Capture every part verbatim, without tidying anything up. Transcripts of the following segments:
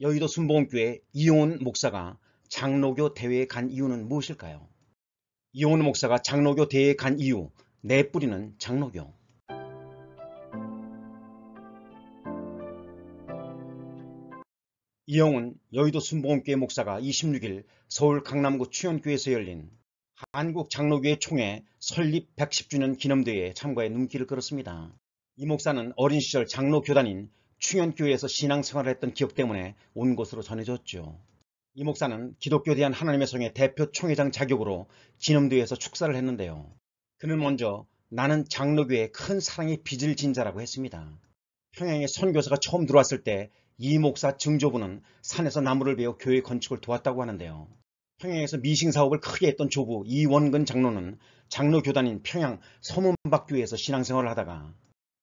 여의도 순복음교회 이용훈 목사가 장로교 대회에 간 이유는 무엇일까요? 이용훈 목사가 장로교 대회에 간 이유, 내 뿌리는 장로교. 이용훈 여의도 순복음교회 목사가 이십육 일 서울 강남구 충현교회에서 열린 한국 장로교회 총회 설립 백십 주년 기념대회에 참가해 눈길을 끌었습니다. 이 목사는 어린 시절 장로 교단인 충현교회에서 신앙생활을 했던 기억 때문에 온 것으로 전해졌죠. 이 목사는 기독교에 대한 하나님의 성의 대표 총회장 자격으로 기념대회에서 축사를 했는데요. 그는 먼저 나는 장로교회의 큰 사랑의 빚을 진 자라고 했습니다. 평양에 선교사가 처음 들어왔을 때 이 목사 증조부는 산에서 나무를 베어 교회 건축을 도왔다고 하는데요. 평양에서 미싱사업을 크게 했던 조부 이원근 장로는 장로교단인 평양 서문박교회에서 신앙생활을 하다가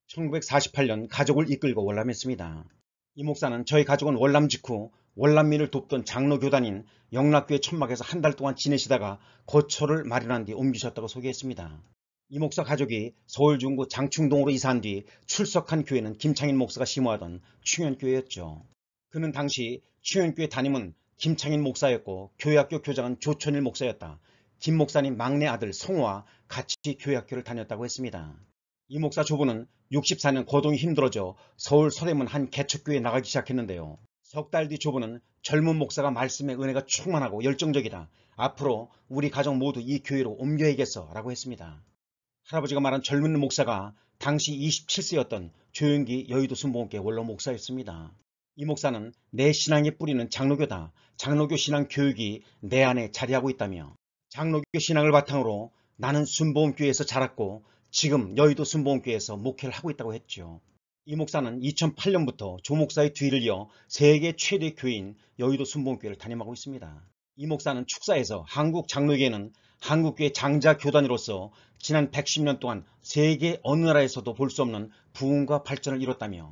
천구백사십팔 년 가족을 이끌고 월남했습니다. 이 목사는 저희 가족은 월남 직후 월남민을 돕던 장로교단인 영락교회 천막에서 한 달 동안 지내시다가 거처를 마련한 뒤 옮기셨다고 소개했습니다. 이 목사 가족이 서울 중구 장충동으로 이사한 뒤 출석한 교회는 김창인 목사가 심호하던 충현교회였죠. 그는 당시 충현교회 담임은 김창인 목사였고 교회학교 교장은 조천일 목사였다. 김 목사님 막내 아들 성우와 같이 교회학교를 다녔다고 했습니다. 이 목사 조부는 육십사 년 거동이 힘들어져 서울 서대문 한 개척교회에 나가기 시작했는데요. 석 달 뒤 조부는 젊은 목사가 말씀의 은혜가 충만하고 열정적이다. 앞으로 우리 가족 모두 이 교회로 옮겨야겠어 라고 했습니다. 할아버지가 말한 젊은 목사가 당시 이십칠 세였던 조영기 여의도 순복음교회 원로 목사였습니다. 이 목사는 내 신앙의 뿌리는 장로교다. 장로교 신앙 교육이 내 안에 자리하고 있다며 장로교 신앙을 바탕으로 나는 순복음교회에서 자랐고 지금 여의도 순복음교회에서 목회를 하고 있다고 했죠. 이 목사는 이천팔 년부터 조 목사의 뒤를 이어 세계 최대 교회인 여의도 순복음교회를 담임하고 있습니다. 이 목사는 축사에서 한국 장로교회는 한국교회 장자 교단으로서 지난 백십 년 동안 세계 어느 나라에서도 볼 수 없는 부흥과 발전을 이뤘다며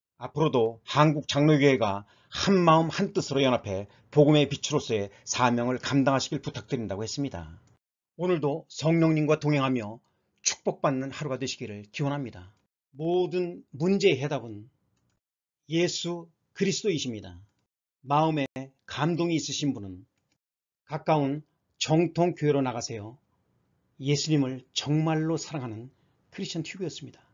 앞으로도 한국 장로교회가 한마음 한뜻으로 연합해 복음의 빛으로서의 사명을 감당하시길 부탁드린다고 했습니다. 오늘도 성령님과 동행하며 축복받는 하루가 되시기를 기원합니다. 모든 문제의 해답은 예수 그리스도이십니다. 마음에 감동이 있으신 분은 가까운 정통교회로 나가세요. 예수님을 정말로 사랑하는 크리스천 튜브였습니다.